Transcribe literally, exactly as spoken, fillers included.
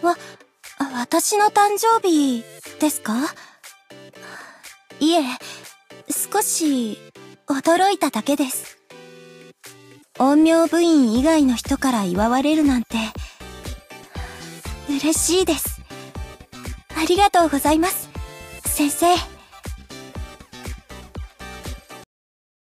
わ、私の誕生日ですか？いえ、少し驚いただけです。陰陽部員以外の人から祝われるなんて嬉しいです。ありがとうございます、先生。